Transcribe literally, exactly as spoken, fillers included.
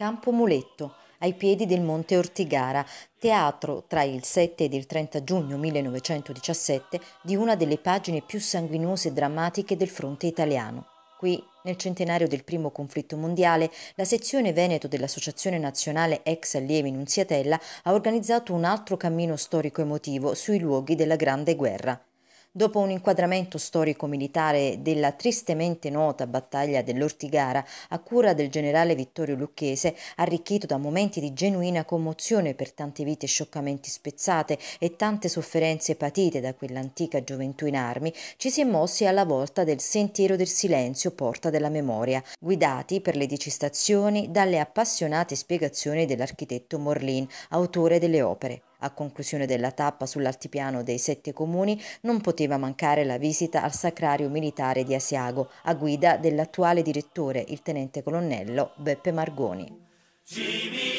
Campo Muletto, ai piedi del Monte Ortigara, teatro tra il sette ed il trenta giugno millenovecentodiciassette di una delle pagine più sanguinose e drammatiche del fronte italiano. Qui, nel centenario del primo conflitto mondiale, la sezione Veneto dell'Associazione Nazionale Ex Allievi Nunziatella ha organizzato un altro cammino storico-emotivo sui luoghi della Grande Guerra. Dopo un inquadramento storico-militare della tristemente nota battaglia dell'Ortigara a cura del generale Vittorio Lucchese, arricchito da momenti di genuina commozione per tante vite scioccamente spezzate e tante sofferenze patite da quell'antica gioventù in armi, ci si è mossi alla volta del Sentiero del Silenzio, Porta della Memoria, guidati per le decitazioni dalle appassionate spiegazioni dell'architetto Morlin, autore delle opere. A conclusione della tappa sull'altipiano dei Sette Comuni non poteva mancare la visita al Sacrario Militare di Asiago, a guida dell'attuale direttore, il tenente colonnello Beppe Margoni.